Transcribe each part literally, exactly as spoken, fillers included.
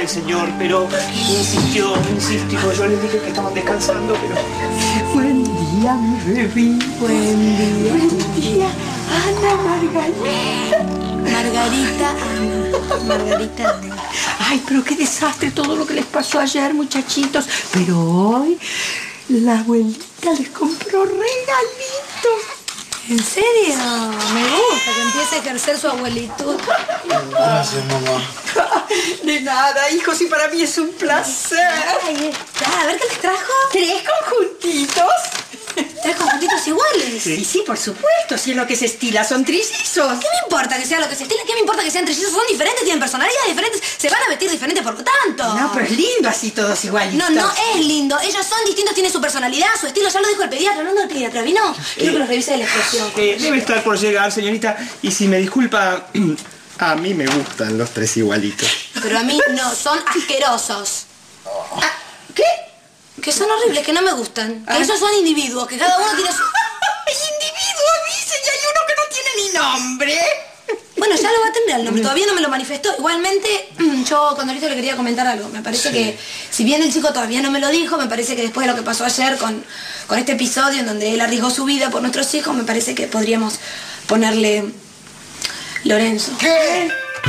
el señor, pero insistió, insistió. Yo les dije que estaban descansando, pero... Buen día, mi bebé. Buen día. Buen día, Ana Margarita. Margarita Ana. Margarita Ana. Ay, pero qué desastre todo lo que les pasó ayer, muchachitos. Pero hoy la abuelita les compró regalitos. ¿En serio? Me gusta que empiece a ejercer su abuelitud. Gracias, mamá. De nada, hijos, y para mí es un placer. Ahí está. A ver qué les trajo. ¿Tres conjuntitos? Tres conjuntitos iguales. Sí, sí, por supuesto, si es lo que se estila, son trillizos. ¿Qué me importa que sea lo que se estila? ¿Qué me importa que sean trillizos? Son diferentes, tienen personalidades diferentes, se van a vestir diferentes por lo tanto. No, pero es lindo así todos igualitos. No, no es lindo. Ellos son distintos, tienen su personalidad, su estilo. Ya lo dijo el pediatra. Hablando del pediatra, ¿vino? Quiero que los revise de la expresión. Eh, debe estar por llegar, señorita. Y si me disculpa, a mí me gustan los tres igualitos. Pero a mí no, son asquerosos. Ah, ¿qué? Que son horribles, que no me gustan. Que Ah. ellos son individuos, que cada uno tiene su... Individuo, dicen, y hay uno que no tiene ni nombre. Bueno, ya lo va a tener el nombre, todavía no me lo manifestó. Igualmente, yo cuando listo le quería comentar algo. Me parece Sí. que, si bien el chico todavía no me lo dijo, me parece que después de lo que pasó ayer con, con este episodio en donde él arriesgó su vida por nuestros hijos, me parece que podríamos ponerle Lorenzo. ¿Qué?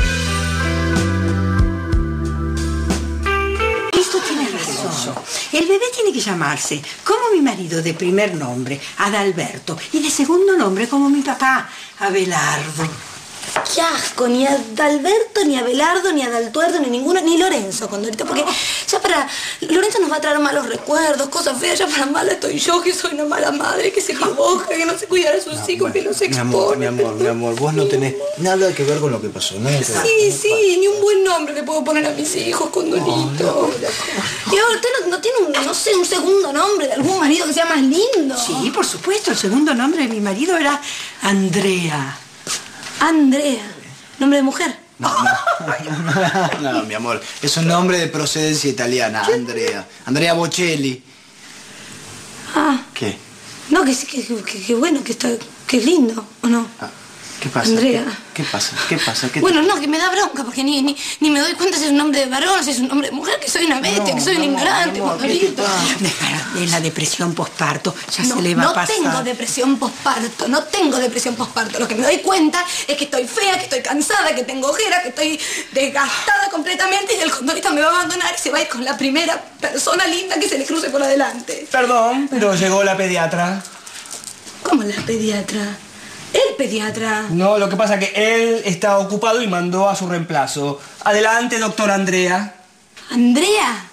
Esto tiene razón. El bebé tiene que llamarse, como mi marido de primer nombre, Adalberto, y de segundo nombre, como mi papá, Abelardo. Qué asco, ni a Adalberto, ni a Abelardo, ni a Adaltuerdo, ni ninguno, ni Lorenzo, Condorito, porque ya para... Lorenzo nos va a traer malos recuerdos, cosas feas, ya para mala estoy yo, que soy una mala madre, que se equivoca, que no sé cuidar a sus No, hijos, bueno, que los mi expone. amor, mi amor, mi amor, vos no tenés nada que ver con lo que pasó, nada que ver. Sí, sí, ni un buen nombre le puedo poner a mis hijos, Condorito. Y ahora usted no, no tiene un, no sé, un segundo nombre de algún marido que sea más lindo. Sí, por supuesto, el segundo nombre de mi marido era Andrea. Andrea, nombre de mujer. No, no, no, no, mi amor, es un nombre de procedencia italiana, Andrea. Andrea Bocelli. Ah, ¿Qué? no, que sí, que, que, que bueno, que está, que es lindo, ¿o no? Ah, ¿qué pasa? Andrea. ¿Qué, qué pasa? ¿Qué pasa? ¿Qué Bueno, no, que me da bronca porque ni, ni, ni me doy cuenta si es un nombre de varón, si es un nombre de mujer, que soy una bestia, No, que soy un mi amor, ignorante, mi amor, ¿qué te Condorito. pasa? Dejar de la depresión posparto, ya No, se le va no a pasar. tengo depresión posparto, no tengo depresión posparto. Lo que me doy cuenta es que estoy fea, que estoy cansada, que tengo ojeras, que estoy desgastada completamente y el Condorito me va a abandonar y se va a ir con la primera persona linda que se le cruce por adelante. Perdón, pero llegó la pediatra. ¿Cómo la pediatra? El pediatra. No, lo que pasa es que él está ocupado y mandó a su reemplazo. Adelante, doctora Andrea. Andrea.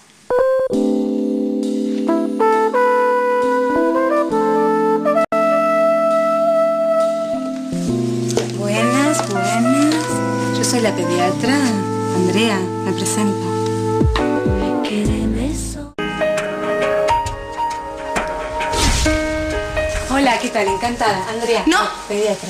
Buenas, buenas. Yo soy la pediatra. Andrea, me presento. Hola, ¿qué tal? Encantada. Andrea. No. Pediatra.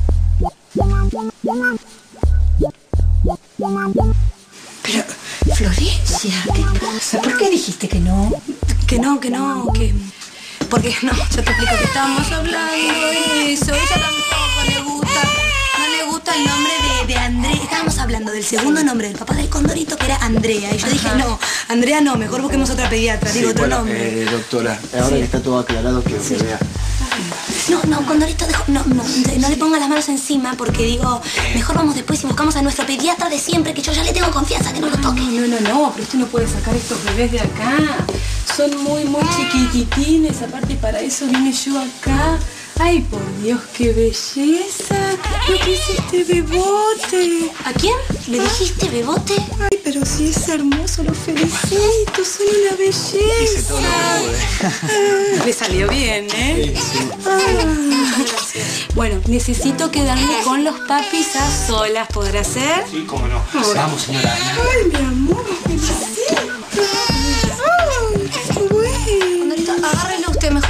Pero, Florencia, ¿qué pasa? ¿Por qué dijiste que no? Que no, que no, que... Porque no, yo te explico que estábamos hablando de eso. Ella tampoco le gusta, no le gusta el nombre de, de Andrea. Estábamos hablando del segundo nombre del papá del Condorito, que era Andrea. Y yo dije, no, Andrea no, mejor busquemos otra pediatra, digo otro bueno, nombre. eh, doctora, ahora que está todo aclarado, quiero que vea. No, no, Condorito, dejo, no, no, no le ponga las manos encima porque digo, mejor vamos después y buscamos a nuestro pediatra de siempre, que yo ya le tengo confianza, que no lo toque. No, no, no, pero usted no puede sacar estos bebés de acá. Son muy, muy chiquititines. Aparte, para eso vine yo acá. Ay, por Dios, qué belleza. Lo que es este bebote. ¿A quién? ¿Le dijiste bebote? Ay, pero si es hermoso, lo felicito. Son una Hice belleza. todo lo que pude. Le salió bien, ¿eh? Sí, sí. Ah. Bueno, necesito quedarme con los papis a solas. ¿Podrá ser? Sí, cómo no. Vamos, señora. Ay, mi amor, felicito. Ay, qué bueno. Condorito, agárrelo usted mejor.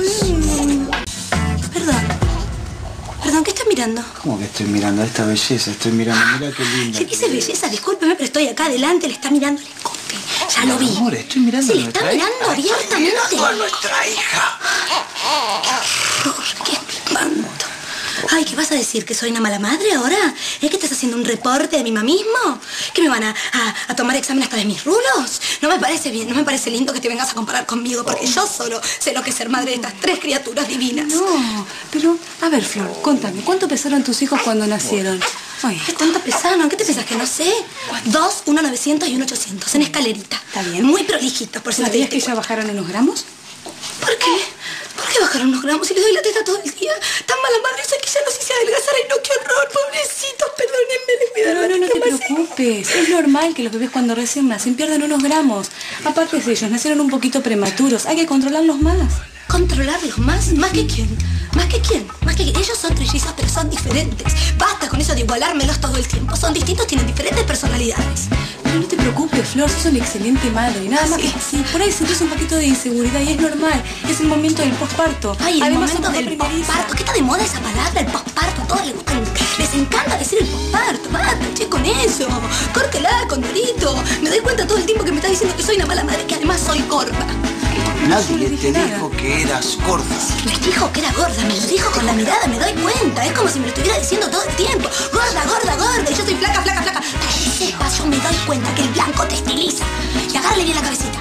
Perdón. Perdón, ¿qué está mirando? ¿Cómo que estoy mirando a esta belleza? Estoy mirando, mira qué linda. ¿Qué dice belleza? Discúlpeme, pero estoy acá adelante, le está mirando el escote. Ya lo vi. Amor, estoy mirando Se a le está nuestra hija. mirando abiertamente. nuestra hija. Qué horror, qué espanto. Ay, ¿qué vas a decir? ¿Que soy una mala madre ahora? ¿Es que estás haciendo un reporte de mi mamismo? ¿Que me van a, a, a tomar examen hasta de mis rulos? No me parece bien, no me parece lindo que te vengas a comparar conmigo, porque yo solo sé lo que es ser madre de estas tres criaturas divinas. No, pero, a ver, Flor, contame, ¿cuánto pesaron tus hijos cuando nacieron? Ay. ¿Qué tanto pesaron? ¿Qué te pensás que no sé? Dos, uno novecientos y uno ochocientos, en escalerita. Está bien. Muy prolijitos, por si no te ¿Sabías diste que ya bajaron unos gramos? ¿Por qué? ¿Por qué bajaron unos gramos si les doy la teta todo el día? Tan mala madre soy que ya los hice adelgazar. Ay, no, qué horror, pobrecitos, perdónenme, les voy a dar No, no, no te más. preocupes. Es normal que los bebés cuando recién nacen pierdan unos gramos. Aparte de ellos, nacieron un poquito prematuros. Hay que controlarlos más. ¿Controlarlos más? ¿Más que quién? ¿Más que quién? Más que ellos son trillizos, pero son diferentes. Basta con eso de igualármelos todo el tiempo. Son distintos, tienen diferentes personalidades. Pero no te preocupes, Flor, sos una excelente madre. Nada más Sí. que así. Por ahí sentís un poquito de inseguridad y es normal. Es el momento del posparto. Ay, el Además, momento sos mamá del primeriza. posparto. ¿Qué está de moda esa palabra, el posparto? A todos les gusta, les encanta decir el posparto. Basta, che, con eso. Córtela, Condorito. Me doy cuenta todo el tiempo que me está diciendo que soy una mala madre, que además soy gorda. Nadie dije te nada. dijo que eras gorda. Me dijo que era gorda, me lo dijo con la mirada, me doy cuenta. Es como si me lo estuviera diciendo todo el tiempo. Gorda, gorda, gorda. Y yo soy flaca, flaca, flaca. Para que sepas, yo me doy cuenta que el blanco te estiliza. Y agárrale bien la cabecita.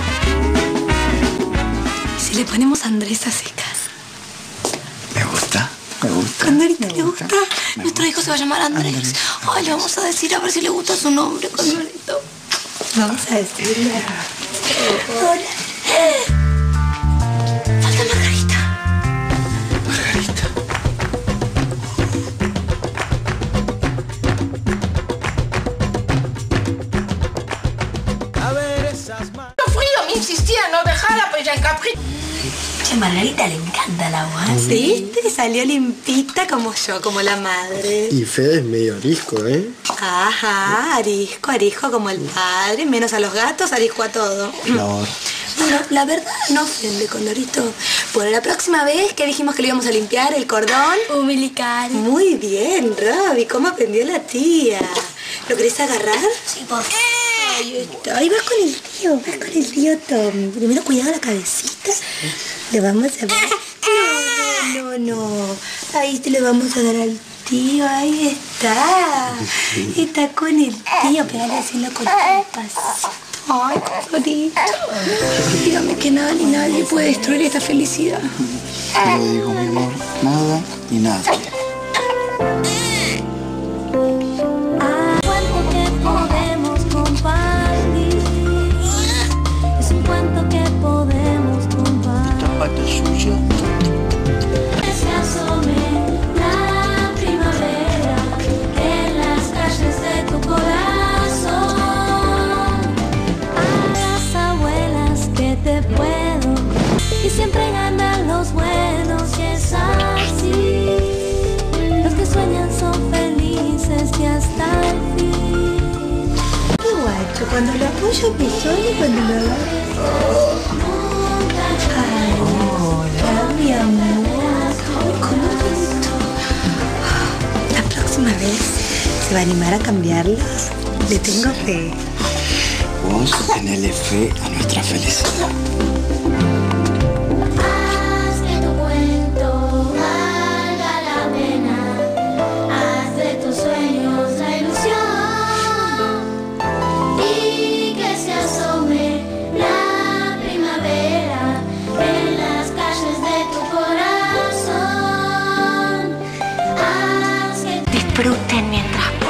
¿Y si le ponemos a Andrés a secas? Me gusta, me gusta. ¿Condorito le gusta? Nuestro hijo se va a llamar Andrés. Ay, le vamos a decir a ver si le gusta su nombre, Condorito. Vamos a decirle. Hola. Falta Margarita. Margarita. Frío, me insistía en no dejarla, pues ya encapriché. Che, Margarita le encanta el agua. ¿Sí? Te salió limpita como yo, como la madre. Y Fede es medio arisco, ¿eh? Ajá, arisco, arisco como el padre. Menos a los gatos, arisco a todo. Flor. Bueno, la verdad no ofende, Condorito. Bueno, la próxima vez que dijimos que le íbamos a limpiar el cordón umbilical. Muy bien, Robbie. ¿Cómo aprendió la tía? ¿Lo querés agarrar? Sí, por favor. Ahí está. Ahí vas con el tío, vas con el tío Tom. Primero cuidado la cabecita. Le vamos a dar... No, no, no. Ahí te le vamos a dar al tío. Ahí está. Está con el tío. Pegale así la pasito. Ay, Condorito. Dígame que nada ni nadie puede destruir esta felicidad. Te lo digo, mi amor. Nada ni nadie. Cuento que podemos compartir. Es un cuento que podemos compartir. Esta parte es suya. Que se asome la primavera en las calles de tu corazón. A las abuelas que te puedo y siempre ganan los buenos y es así. Los que sueñan son felices y hasta el fin. Qué guacho. Cuando lo apoyo me suena y cuando lo agarro... Ay, hola, mi amor. ¿Cómo bonito? La próxima vez se va a animar a cambiarlos. Le tengo fe. Vos tenele fe a nuestra felicidad. Haz que tu cuento valga la pena. Haz de tus sueños la ilusión. Y que se asome la primavera en las calles de tu corazón. Haz que Disfruten mientras